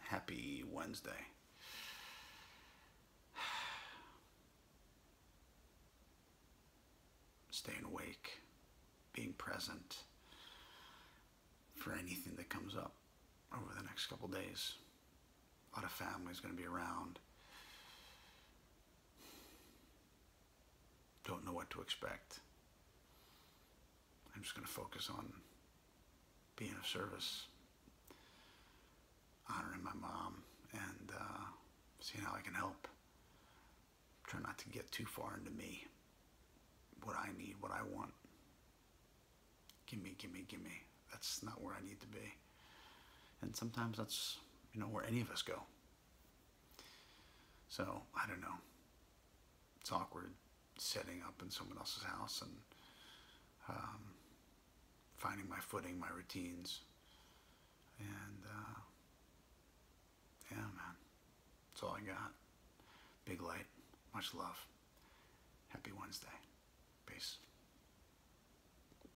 Happy Wednesday. Staying awake, being present for anything that comes up over the next couple days. A lot of family's going to be around. Don't know what to expect. I'm just going to focus on being of service, honoring my mom, and seeing how I can help. Try not to get too far into me. What I need, what I want. Gimme, gimme, gimme. That's not where I need to be. And sometimes that's, where any of us go. So, I don't know. It's awkward setting up in someone else's house and finding my footing, my routines. And, yeah, man. That's all I got. Big light. Much love. Happy Wednesday. Peace.